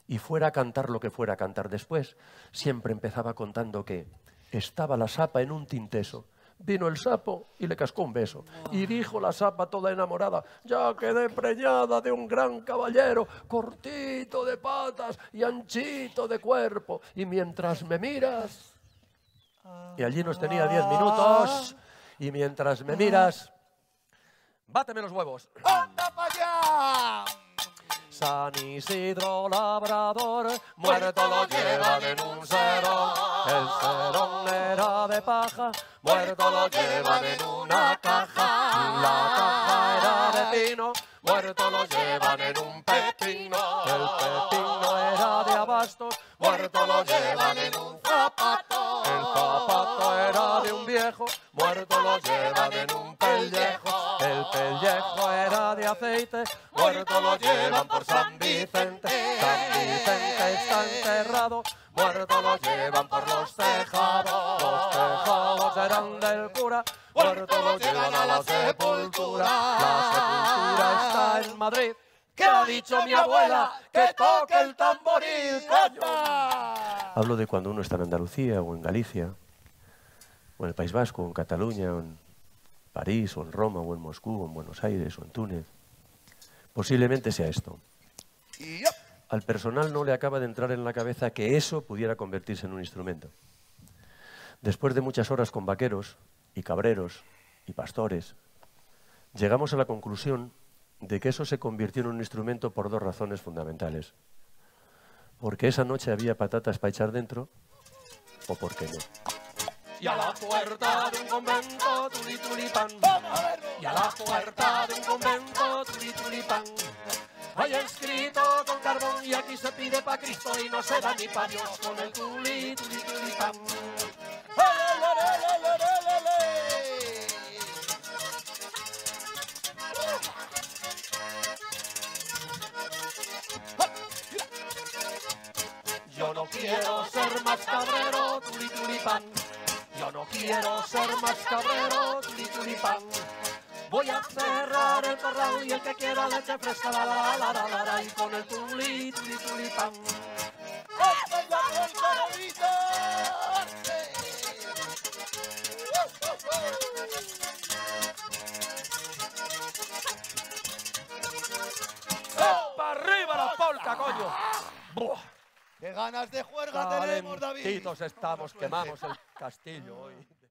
y fuera a cantar lo que fuera a cantar después, siempre empezaba contando que estaba la sapa en un tinteso. Vino el sapo y le cascó un beso. Y dijo la sapa toda enamorada, ya quedé preñada de un gran caballero, cortito de patas y anchito de cuerpo. Y mientras me miras... Y allí nos tenía 10 minutos. Y mientras me miras... ¡Báteme los huevos! ¡Anda para allá! San Isidro Labrador, muerto lo llevan en un serón. El serón era de paja, muerto lo llevan en una caja. La caja era de pino, muerto lo llevan en un pepino. El pepino era de abasto, muerto lo llevan en un zapato. El zapato era de un viejo, muerto lo llevan en un pellejo. El pellejo era de aceite, muerto lo llevan por San Vicente. San Vicente está enterrado, muerto lo llevan por los tejados. Los tejados eran del cura, muerto lo llevan a la sepultura. La sepultura está en Madrid. ¿Qué ha dicho mi abuela? ¡Que toque el tamboril, coño! Hablo de cuando uno está en Andalucía o en Galicia, o en el País Vasco, o en Cataluña, o en París, o en Roma, o en Moscú, o en Buenos Aires, o en Túnez. Posiblemente sea esto. Al personal no le acaba de entrar en la cabeza que eso pudiera convertirse en un instrumento. Después de muchas horas con vaqueros, y cabreros, y pastores, llegamos a la conclusión de que eso se convirtió en un instrumento por dos razones fundamentales. Porque esa noche había patatas para echar dentro, o porque no. Y a la puerta de un convento, tuli tulipán. Y a la puerta de un convento, tuli tulipán. Hay escrito con carbón y aquí se pide pa' Cristo y no se da ni pa' Dios con el tuli tulipán. Yo no quiero ser más cabrero, tulipán. Yo no quiero ser más cabrero, tulipán. Voy a cerrar el corral y el que quiera leche fresca, la, y con el tulipán. ¡Para arriba la polca, coño! ¡Buah! ¡Qué ganas de juerga tenemos, David! Calentitos estamos, quemamos el castillo hoy.